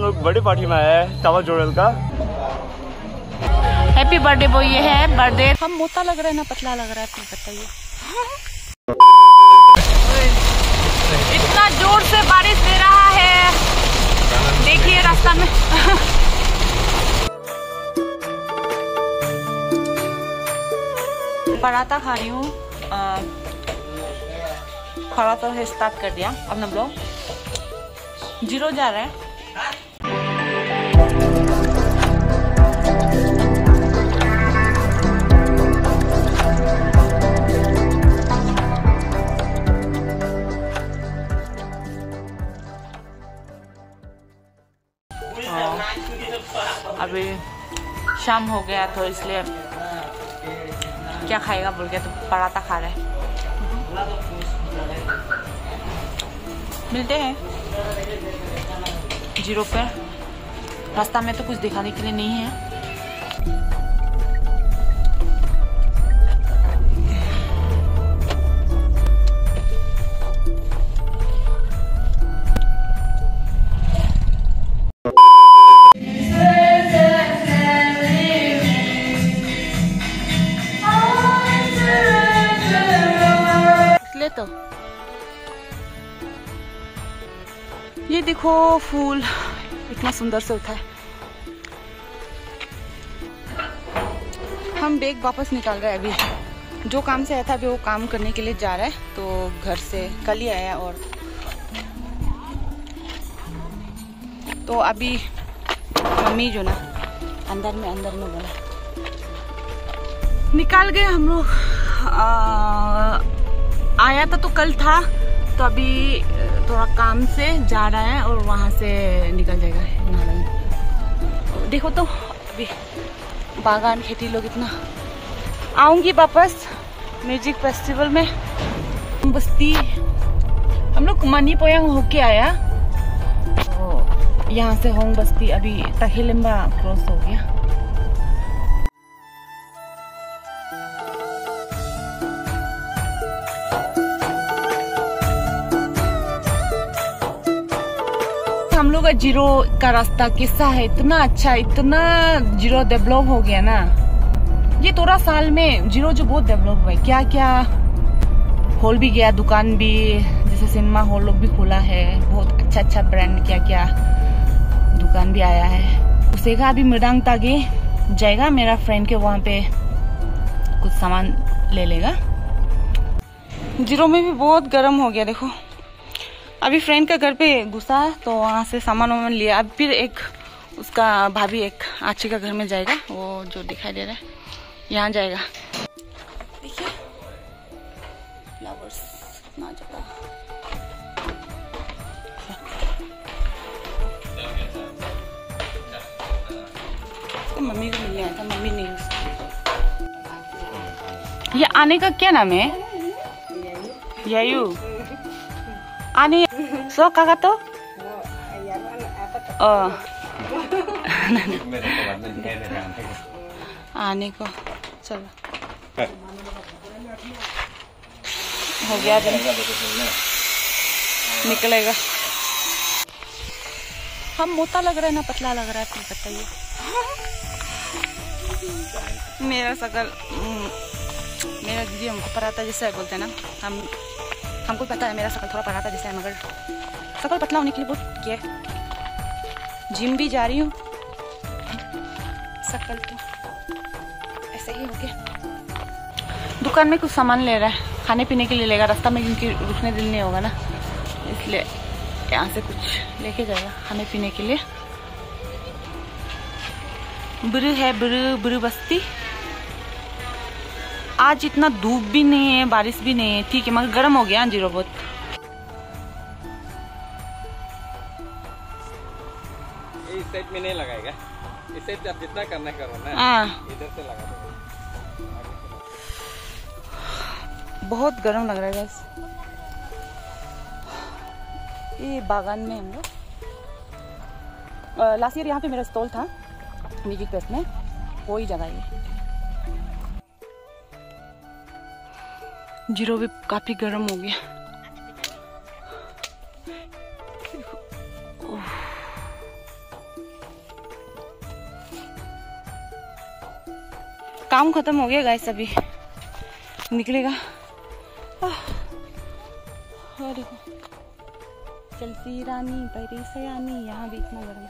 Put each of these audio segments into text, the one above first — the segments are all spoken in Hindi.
लोग बर्थडे पार्टी में आया है टावर जोड़ल का। Happy birthday boy. ये है बर्थडे। हम मोटा लग रहा है ना पतला लग रहा है, फिर बताइए। इतना जोर से बारिश दे रहा है, देखिए रास्ता में। पराठा खा रही हूँ। पराठा से स्टार्ट कर दिया। अब हम लोग जीरो जा रहे हैं। अभी शाम हो गया तो इसलिए क्या खाएगा बोल के तो पराठा खा रहे हैं। मिलते हैं जीरो पे। रास्ता में तो कुछ दिखाने के लिए नहीं है। तो ये देखो फूल इतना सुंदर से उठा है। हम बैग वापस निकाल रहे हैं। अभी जो काम से आया था अभी वो काम करने के लिए जा रहा है। तो घर से कल ही आया और तो अभी मम्मी जो ना अंदर में बोला निकाल गए हम लोग। आया तो कल था तो अभी थोड़ा काम से जा रहा है और वहाँ से निकल जाएगा नारायण। देखो तो अभी बागान खेती लोग इतना। आऊंगी वापस म्यूजिक फेस्टिवल में बस्ती। हम लोग मनी पोयांग होके आया तो यहाँ से होंग बस्ती अभी तहिलिम्बा क्रॉस हो गया। हम लोग का जीरो का रास्ता कैसा है, इतना अच्छा, इतना जीरो डेवलप हो गया ना। ये थोड़ा साल में जीरो जो बहुत डेवलप हुआ है। क्या क्या हॉल भी गया, दुकान भी, जैसे सिनेमा हॉल लोग भी खुला है। बहुत अच्छा अच्छा ब्रांड क्या क्या दुकान भी आया है। उसेगा अभी मृदांग तागे जाएगा मेरा फ्रेंड के वहाँ पे कुछ सामान ले लेगा। जीरो में भी बहुत गर्म हो गया देखो। अभी फ्रेंड का घर पे घुसा तो वहाँ से सामान वामान लिया। अब फिर एक उसका भाभी एक आची का घर में जाएगा। वो जो दिखाई दे रहा है यहाँ जाएगा। देखिए फ्लावर्स कितना जगह। तो मम्मी को मिलने आया था, मम्मी नहीं उसकी। ये आने का क्या नाम है? यायू आने सो काका तो आने को चलो हो गया दिन निकलेगा। हम मोटा लग रहा है ना पतला लग रहा है, फिर बताइए। मेरा शकल मेरा दीदी हमको पराठा जैसा बोलते हैं ना। हमको पता है मेरा शकल थोड़ा पराठा जैसा है, मगर शकल पतला होने के लिए बहुत किया है। जिम भी जा रही हूँ। शकल तो ऐसा ही हो गया। दुकान में कुछ सामान ले रहा है, खाने पीने के लिए लेगा रास्ता में, क्योंकि रुकने दिल नहीं होगा ना, इसलिए यहाँ से कुछ लेके जाएगा खाने पीने के लिए। बुरु है बुरु बस्ती। आज इतना धूप भी नहीं है, बारिश भी नहीं है, ठीक है, मगर गर्म हो गया जीरो बहुत। इस साइड में नहीं लगाएगा, इस साइड आप जितना करना करो ना। इधर से लगा दो। बहुत गर्म लग रहा है गाइस। ये बागान में हम लोग लास्ट ईयर यहाँ पे मेरा स्टॉल था म्यूजिक फेस्ट में, वही जगह ये। जीरो भी काफी गर्म हो गया। काम खत्म हो गया गाइस, अभी निकलेगा। और देखो चलती रानी बैरी सयानी, यहाँ भी इतना गर्म।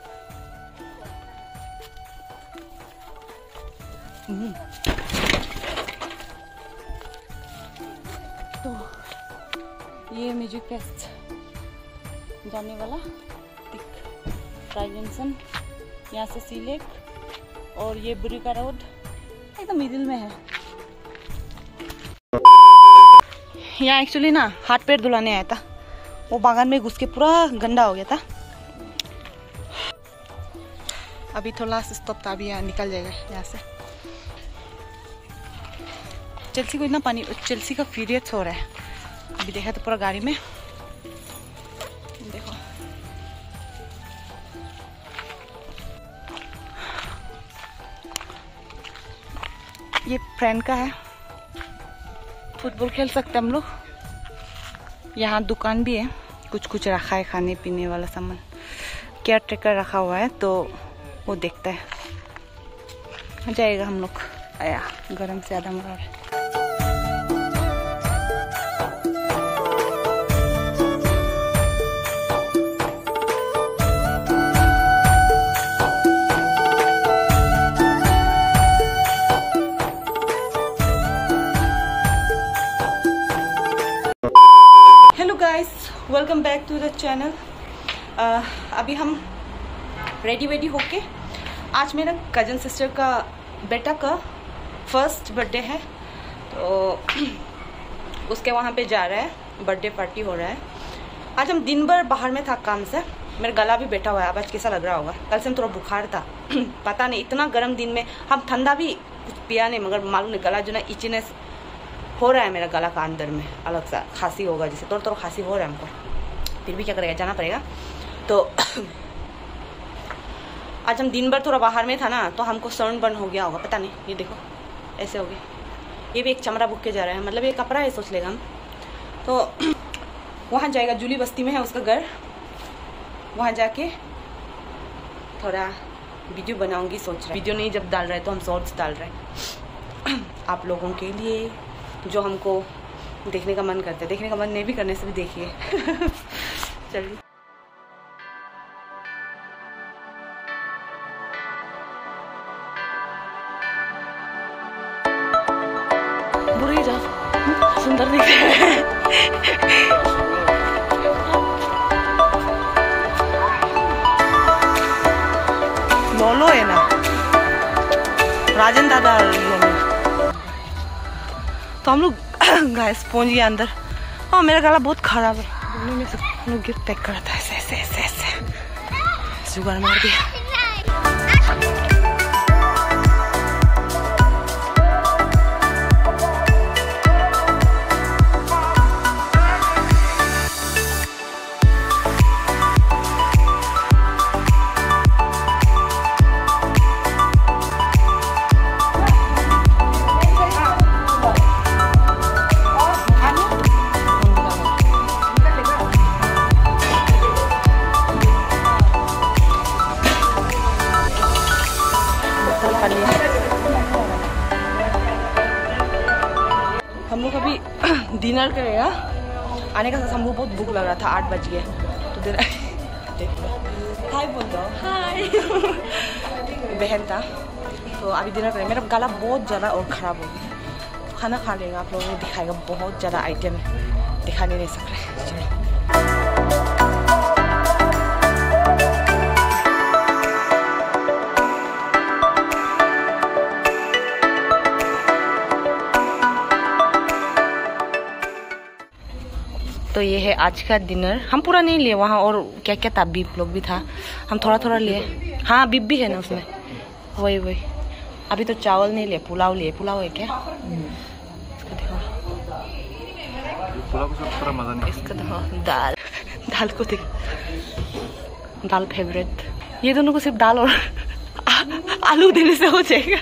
तो ये म्यूजिक फेस्ट जाने वाला ट्राइजेंसन, यहाँ से सी लेक, और ये बुरिका रोड एकदम मिडिल में है। यहाँ एक्चुअली ना हाथ पैर धुलाने आया था, वो बागान में घुस के पूरा गंदा हो गया था। अभी तो लास्ट स्टॉप था, अभी यहाँ निकल जाएगा यहाँ से। चेल्सी को इतना पानी, चेल्सी का पीरियड्स हो रहा है। अभी देखा तो पूरा गाड़ी में देखो। ये फ्रेंड का है, फुटबॉल खेल सकते हम लोग। यहाँ दुकान भी है, कुछ कुछ रखा है खाने पीने वाला सामान। केयर टेकर रखा हुआ है तो वो देखता है। जाएगा हम लोग। आया गरम से आधा मरा है। Welcome back to the channel. अभी हम रेडी होके, आज मेरा कजन सिस्टर का बेटा का फर्स्ट बर्थडे है, तो उसके वहाँ पे जा रहा है, बर्थडे पार्टी हो रहा है। आज हम दिन भर बाहर में था काम से, मेरा गला भी बैठा हुआ है। आज कैसा लग रहा होगा, कल से हम थोड़ा बुखार था पता नहीं, इतना गर्म दिन में हम ठंडा भी कुछ पिया नहीं, मगर मालूम नहीं गला जो ना इचनेस हो रहा है मेरा गला का अंदर में, अलग सा खांसी होगा जैसे, थोड़ा थोड़ा खांसी हो रहा है हमको। फिर भी क्या करेगा, जाना पड़ेगा। तो आज हम दिन भर थोड़ा बाहर में था ना, तो हमको सनबर्न बर्न हो गया होगा, पता नहीं। ये देखो ऐसे हो गया। ये भी एक चमड़ा बुक के जा रहा है, मतलब ये कपड़ा है सोच लेगा हम। तो वहाँ जाएगा, जूली बस्ती में है उसका घर, वहाँ जाके थोड़ा वीडियो बनाऊंगी सोच रहा है। वीडियो नहीं जब डाल रहे तो हम शॉर्ट्स डाल रहे हैं आप लोगों के लिए, जो हमको देखने का मन करता है। देखने का मन नहीं भी करने से भी देखिए चलिए। बुरी जा सुंदर दिख रहा है लोलो है ना, राजन दादा लोलो। तो हम लोग गैस पहुंच गया अंदर। हाँ मेरा गला बहुत खराब है, बोलने में सब लोग गिफ्ट पैक करा था ऐसे ऐसे ऐसे ऐसे जुगाड़ मार दिया। हम लोग अभी डिनर करेगा। आने का हमको बहुत भूख लग रहा था, 8 बज गए तो देख हाय बोल दो, हाय बहन था। तो अभी डिनर करेंगे। मेरा गला बहुत ज़्यादा और ख़राब हो गया, खाना खा लेगा आप लोगों को दिखाएगा। बहुत ज़्यादा आइटम है, दिखाने नहीं सक रहे। चलो तो ये है आज का डिनर। हम पूरा नहीं लिए, वहाँ और क्या क्या था, बीफ लोग भी था, हम थोड़ा थोड़ा लिए। हाँ बीफ भी है ना उसमें, वही वही। अभी तो चावल नहीं लिए, पुलाव लिए। पुलाव है क्या? इसका देखो, इसका देखो दाल, दाल को देखो, दाल फेवरेट। ये दोनों को सिर्फ दाल और आलू देने से हो जाएगा।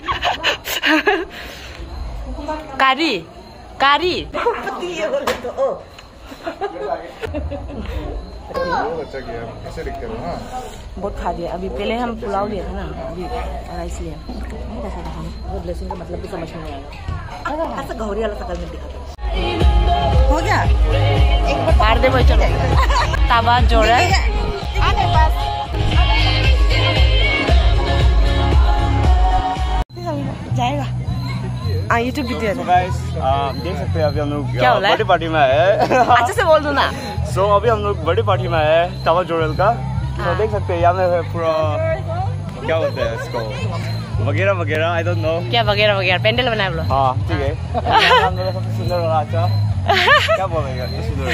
कारी कारी अच्छा किया, ऐसे दिखते हो ना। बहुत खा दिया अभी। पहले हम पुलाव लिया था ना, अभी राइस लिया। वो ब्लेसिंग का मतलब भी समझ में नहीं आया। ऐसा गौरी वाला शकल में दिखा हो गया। एक बार पार दे भाई, चलो ताबा जोड़ा जाएगा। यूट्यूब वीडियो है। गाइस देख सकते हैं अभी हम लोग क्या हो रहा है? बर्थडे पार्टी में आए हैं। अच्छे से बोल दो ना। सो अभी हम लोग बर्थडे पार्टी में आए हैं टावर जोड़ेल का। तो देख सकते हैं यहाँ में पूरा क्या बोलते हैं इसको, वगैरह वगैरह, आई डोंट नो क्या वगैरह वगैरह, पेंडल बनाए बोलो। हाँ ठीक है। हम लोग सबसे सुंदर वाला अच्छा क्या बोलेगा सुंदर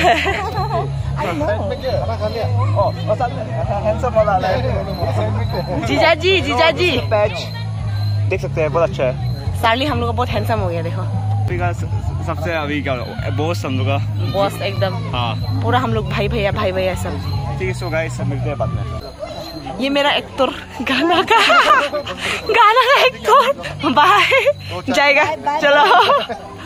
हैंडसम वाला जीजा जी, जीजा जी पैच देख सकते हैं, बहुत अच्छा है। सार्ली हम लोग का बहुत हैंडसम हो गया देखो। सबसे अभी क्या बॉस हम लोग का बॉस एकदम। हाँ पूरा हम लोग भाई भैया सब। ठीक है। सो गाइस मिलते हैं बाद में। ये मेरा एक्टर गाना का एक्टर बाय जाएगा। चलो।